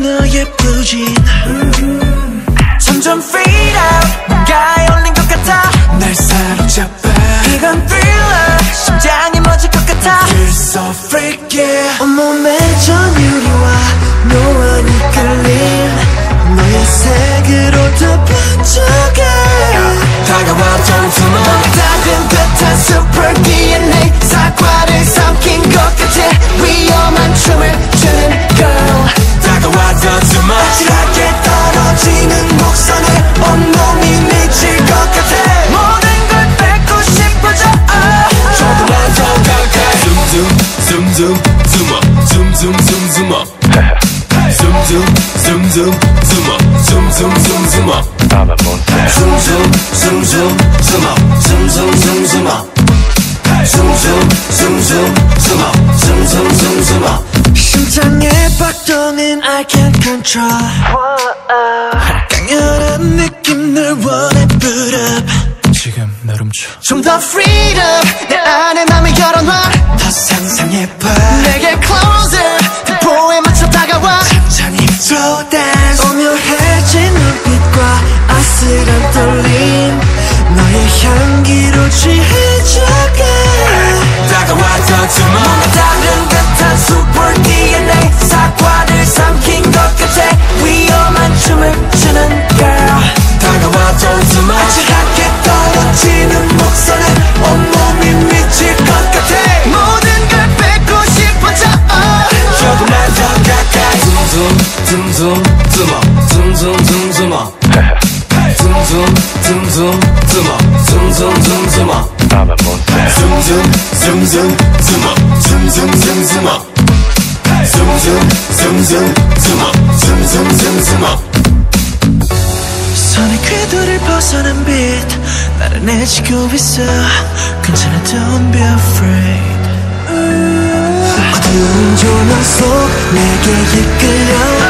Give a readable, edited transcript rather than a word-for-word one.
너의 부진 점점 fade out 가에 올린 것 같아 날 사로잡아 이건 thriller 심장이 멎을 것 같아 You're so freaky 온몸에 전율이와 노안이 끌린 너의 색으로 더 번져가 다가와 don't you know 뭔가 다른 듯한 super DNA 사과를 삼킨 것 같아 위험한 춤을 추는 girl 다가와 don't you know 아찔하게 떨어지는 목선에 온몸이 미칠 것 같아 모든 걸 뺏고 싶어져 조금만 더 가까이 Zoom zoom zoom zoom up zoom zoom zoom zoom up Zoom zoom zoom zoom zoom up zoom zoom zoom zoom up Zoom zoom zoom zoom zoom up zoom zoom zoom zoom up Zoom zoom zoom zoom zoom up zoom zoom zoom zoom up 심장의 박동은 I can't control 강렬한 느낌 널 원해 put up 지금 날 훔쳐 좀 더 freedom 내 안에 맘을 열어놔 더 상상해봐 내게 closer tempo에 맞춰 다가와 천천히 slow dance 오묘해진 눈빛과 아슬한 떨림 너의 향기로 취해져가 다가와 don't you know 뭔가 다른 듯한 super DNA 사과를 삼킨 것 같아 위험한 춤을 추는 girl 다가와 don't you know 아찔하게 떨어지는 목선에 온몸이 미칠 것 같아 모든 걸 뺏고 싶어져 조금만 더 가까이 Zoom zoom zoom zoom up zoom zoom zoom zoom up Zoom zoom zoom zoom zoom up zoom zoom zoom zoom up Zoom zoom zoom zoom zoom up zoom zoom zoom zoom up Zoom zoom zoom zoom zoom up zoom zoom zoom zoom up 손의 궤도를 벗어난 빛 나른해지고 있어 괜찮아 don't be afraid 어두운 조명 속 내게 이끌려